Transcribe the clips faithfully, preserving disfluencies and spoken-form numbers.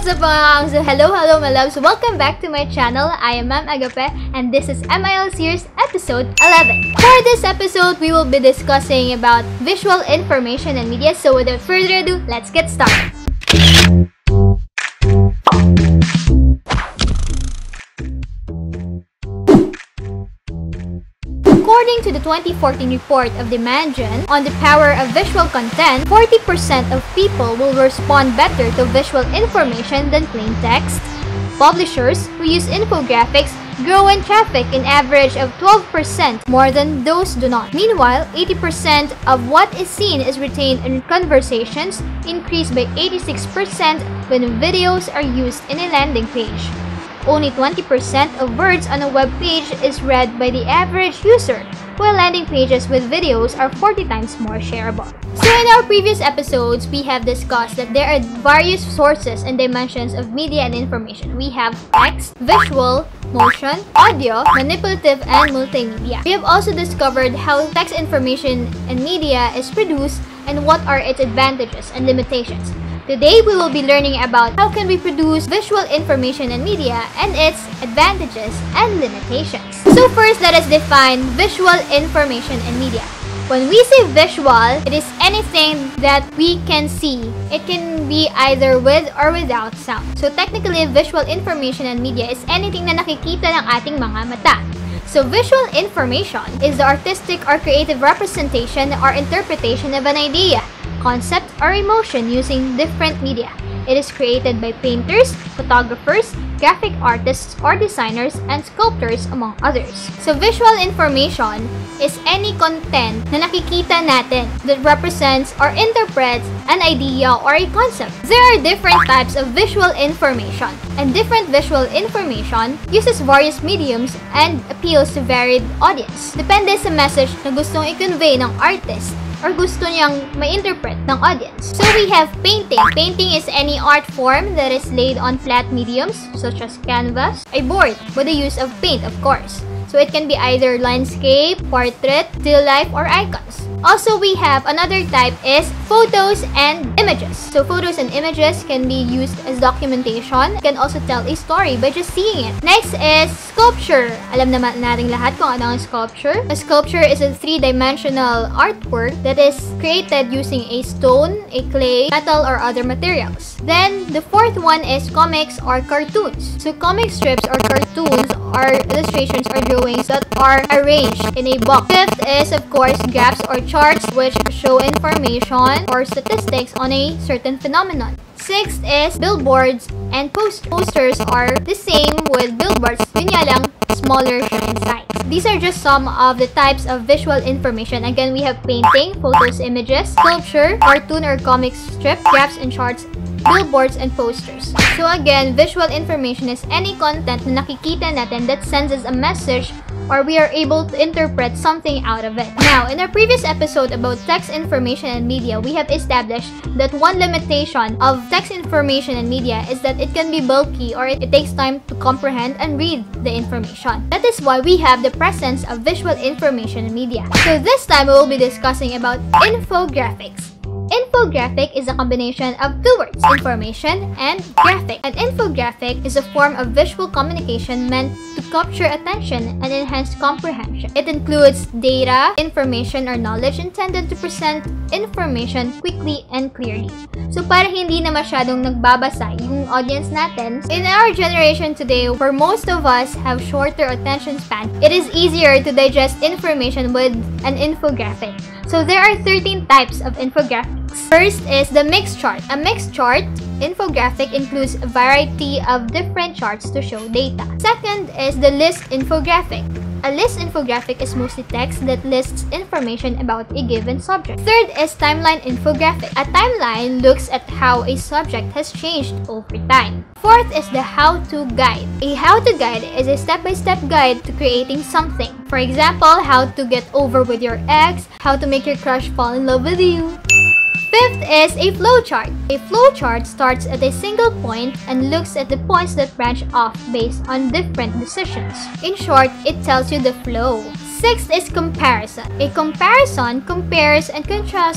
up mga kangs? Hello, hello my loves! Welcome back to my channel. I am Ma'am Agape and this is M I L Series episode eleven. For this episode, we will be discussing about visual information and media. So without further ado, let's get started. According to the twenty fourteen report of the Mandarin on the power of visual content, forty percent of people will respond better to visual information than plain text. Publishers who use infographics grow in traffic an average of twelve percent more than those do not. Meanwhile, eighty percent of what is seen is retained in conversations, increased by eighty-six percent when videos are used in a landing page. Only twenty percent of words on a web page is read by the average user, while landing pages with videos are forty times more shareable. So in our previous episodes, we have discussed that there are various sources and dimensions of media and information. We have text, visual, motion, audio, manipulative, and multimedia. We have also discovered how text information and media is produced and what are its advantages and limitations. Today, we will be learning about how can we produce visual information and media and its advantages and limitations. So first, let us define visual information and media. When we say visual, it is anything that we can see. It can be either with or without sound. So technically, visual information and media is anything na nakikita ng ating mga mata. So visual information is the artistic or creative representation or interpretation of an idea, concept, or emotion using different media. It is created by painters, photographers, graphic artists, or designers, and sculptors, among others. So visual information is any content na nakikita natin that represents or interprets an idea or a concept. There are different types of visual information, and different visual information uses various mediums and appeals to varied audience. Depende sa message na gustong i-convey ng artist or gusto niyang ma-interpret ng audience. So we have painting. Painting is any art form that is laid on flat mediums such as canvas, a board with the use of paint, of course. So it can be either landscape, portrait, still life, or icons. Also, we have another type is photos and images. So photos and images can be used as documentation. Can also tell a story by just seeing it. Next is sculpture. Alam naman natin lahat kung ano ang sculpture. A sculpture is a three-dimensional artwork that is created using a stone, a clay, metal, or other materials. Then, the fourth one is comics or cartoons. So comic strips or cartoons are illustrations or drawings that are arranged in a box. Fifth is, of course, graphs or charts which show information or statistics on a certain phenomenon. Sixth is billboards and posters. Posters are the same with billboards, yun nga lang, smaller siya in size. These are just some of the types of visual information. Again, we have painting, photos, images, sculpture, cartoon or comic strip, graphs and charts, billboards, and posters. So again, visual information is any content na nakikita natin that sends us a message or we are able to interpret something out of it. Now, in our previous episode about text information and media, we have established that one limitation of text information and media is that it can be bulky or it takes time to comprehend and read the information. That is why we have the presence of visual information and media. So this time, we will be discussing about infographics. Infographic is a combination of two words, information and graphic. An infographic is a form of visual communication meant to capture attention and enhance comprehension. It includes data, information, or knowledge intended to present information quickly and clearly. So para hindi na masyadong nagbabasa yung audience natin, in our generation today, where most of us have shorter attention span, it is easier to digest information with an infographic. So there are thirteen types of infographics. First is the mixed chart. A mixed chart infographic includes a variety of different charts to show data. Second is the list infographic. A list infographic is mostly text that lists information about a given subject. Third is timeline infographic. A timeline looks at how a subject has changed over time. Fourth is the how-to guide. A how-to guide is a step-by-step guide to creating something. For example, how to get over with your ex, how to make your crush fall in love with you. Fifth is a flowchart. A flowchart starts at a single point and looks at the points that branch off based on different decisions. In short, it tells you the flow. Sixth is comparison. A comparison compares and contrasts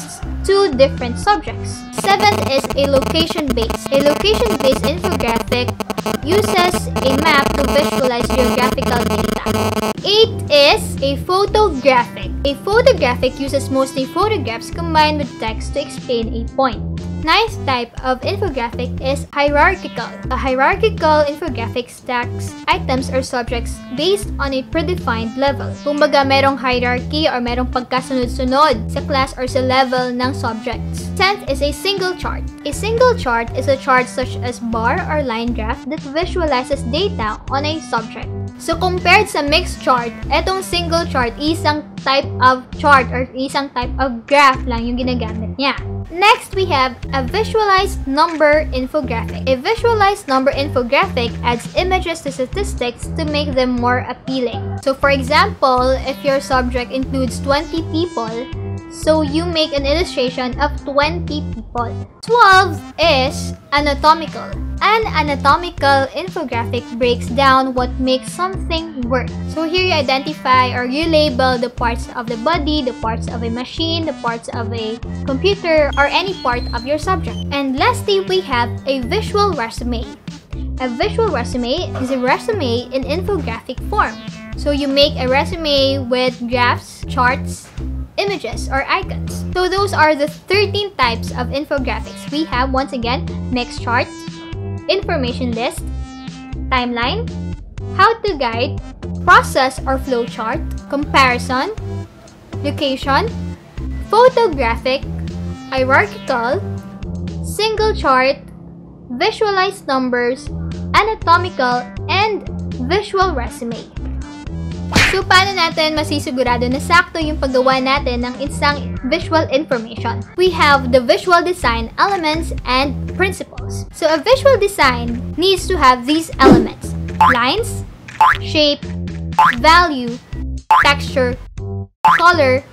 two different subjects. Seventh is a location-based. A location-based infographic uses a map to visualize geographical data. Eight is a photographic. A photographic uses mostly photographs combined with text to explain a point. Ninth type of infographic is hierarchical. A hierarchical infographic stacks items or subjects based on a predefined level. Kumbaga, merong hierarchy or merong pagkasunod-sunod sa class or sa level ng subjects. Tenth is a single chart. A single chart is a chart such as bar or line graph that visualizes data on a subject. So, compared sa mixed chart, etong single chart, isang type of chart or isang type of graph lang yung ginagamit niya. Next, we have a visualized number infographic. A visualized number infographic adds images to statistics to make them more appealing. So, for example, if your subject includes twenty people, so you make an illustration of twenty people. twelve is anatomical. An anatomical infographic breaks down what makes something work. So here you identify or you label the parts of the body, the parts of a machine, the parts of a computer, or any part of your subject. And lastly, we have a visual resume. A visual resume is a resume in infographic form. So you make a resume with graphs, charts, images, or icons. So those are the thirteen types of infographics. We have, once again, mixed charts, information list, timeline, how-to guide, process or flow chart, comparison, location, photographic, hierarchical, single chart, visualized numbers, anatomical, and visual resume. So, paano natin masisigurado na sakto yung paggawa natin ng isang visual information? We have the visual design elements and principles. So, a visual design needs to have these elements: lines, shape, value, texture, color,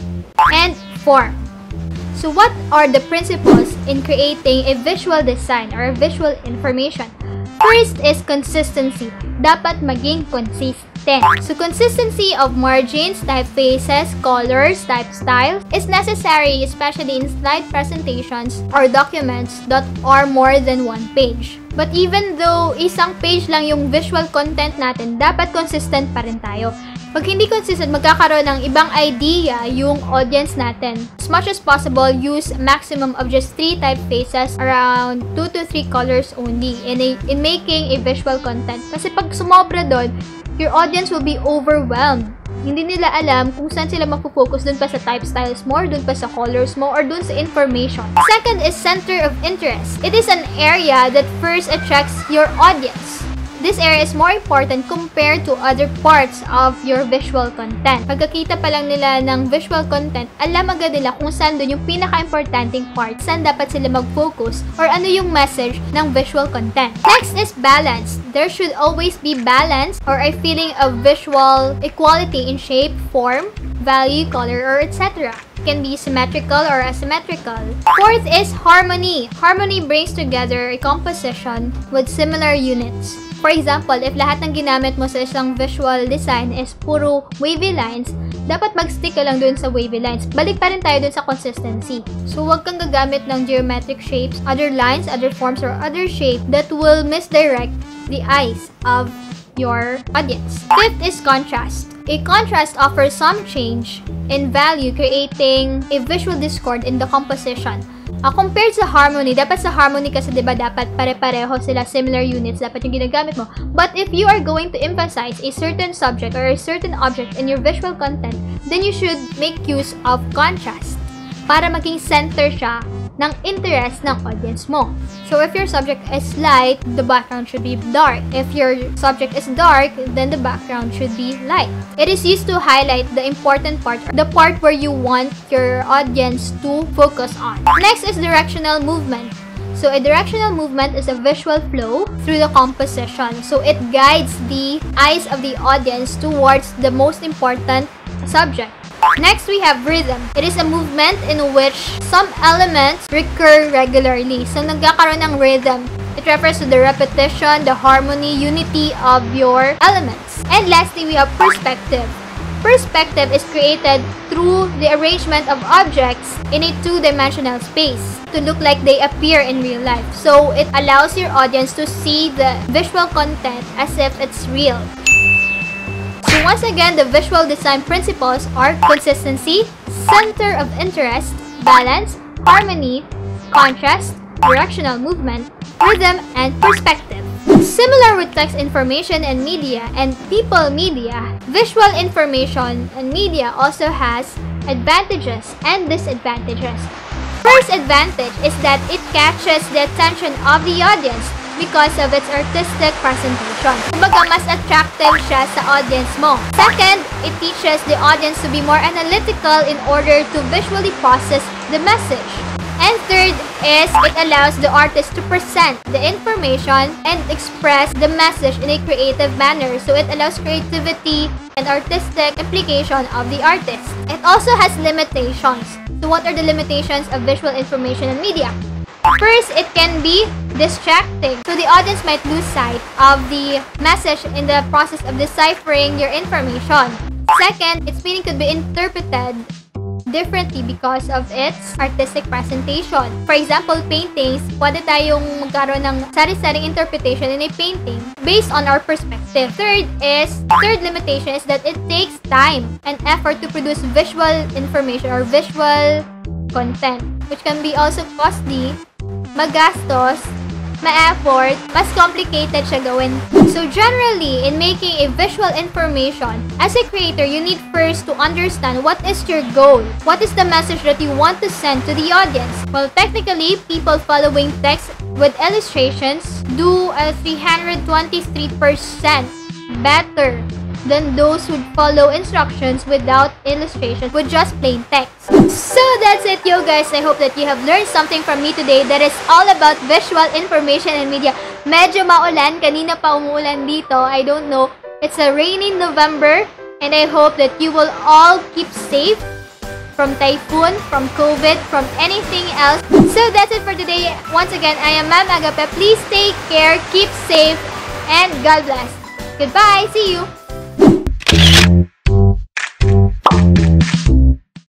and form. So, what are the principles in creating a visual design or a visual information? First is consistency. Dapat maging consistent. So, consistency of margins, typefaces, colors, type styles is necessary, especially in slide presentations or documents that are more than one page. But even though isang page lang yung visual content natin, dapat consistent pa rin tayo. Pag hindi consistent, magkakaroon ng ibang idea yung audience natin. As much as possible, use maximum of just three typefaces, around two to three colors only in, a, in making a visual content. Kasi pag sumobra doon, your audience will be overwhelmed. Hindi nila alam kung saan sila magpo-focus, dun pa sa type styles mo, or dun pa sa colors mo, or dun sa information. Second is center of interest. It is an area that first attracts your audience. This area is more important compared to other parts of your visual content. Pagkakita pa lang nila ng visual content, alam agad nila kung saan dun yung pinaka-importanting part, saan dapat sila mag-focus, or ano yung message ng visual content. Next is balance. There should always be balance or a feeling of visual equality in shape, form, value, color, or et cetera. Can be symmetrical or asymmetrical. Fourth is harmony. Harmony brings together a composition with similar units. For example, if lahat ng ginamit mo sa isang visual design is puro wavy lines, dapat mag-stick ka lang dun sa wavy lines. Balik pa rin tayo dun sa consistency. So, huwag kang gagamit ng geometric shapes, other lines, other forms, or other shape that will misdirect the eyes of your audience. Fifth is contrast. A contrast offers some change in value, creating a visual discord in the composition. Uh, compared sa harmony, dapat sa harmony kasi diba dapat pare-pareho sila, similar units, dapat yung ginagamit mo. But if you are going to emphasize a certain subject or a certain object in your visual content, then you should make use of contrast para maging center siya ng interest ng audience mo. So, if your subject is light, the background should be dark. If your subject is dark, then the background should be light. It is used to highlight the important part, the part where you want your audience to focus on. Next is directional movement. So, a directional movement is a visual flow through the composition. So, it guides the eyes of the audience towards the most important subject. Next, we have rhythm. It is a movement in which some elements recur regularly. So, nagkakaroon ng rhythm. It refers to the repetition, the harmony, unity of your elements. And lastly, we have perspective. Perspective is created through the arrangement of objects in a two-dimensional space to look like they appear in real life. So it allows your audience to see the visual content as if it's real. So once again, the visual design principles are consistency, center of interest, balance, harmony, contrast, directional movement, rhythm, and perspective. Similar with text information and media and people media, visual information and media also has advantages and disadvantages. First advantage is that it catches the attention of the audience because of its artistic presentation. Kumbaga, mas attractive siya sa audience mo. Second, it teaches the audience to be more analytical in order to visually process the message. And third is it allows the artist to present the information and express the message in a creative manner. So it allows creativity and artistic implication of the artist. It also has limitations. So what are the limitations of visual information and media? First, it can be distracting. So the audience might lose sight of the message in the process of deciphering your information. Second, its meaning could be interpreted differently because of its artistic presentation. For example, paintings, pwede tayong magkaroon ng sari-saring interpretation in a painting based on our perspective. Third is, third limitation is that it takes time and effort to produce visual information or visual content, which can be also costly, magastos, ma-effort, mas complicated siya gawin. So generally, in making a visual information, as a creator, you need first to understand what is your goal. What is the message that you want to send to the audience? Well, technically, people following text with illustrations do a three hundred twenty-three percent better than those who follow instructions without illustrations with just plain text. So that's it, yo guys. I hope that you have learned something from me today that is all about visual information and media. Medyo maulan. Kanina pa umuulan dito. I don't know. It's a rainy November and I hope that you will all keep safe from typhoon, from COVID, from anything else. So that's it for today. Once again, I am Ma'am Agape. Please take care, keep safe, and God bless. Goodbye. See you.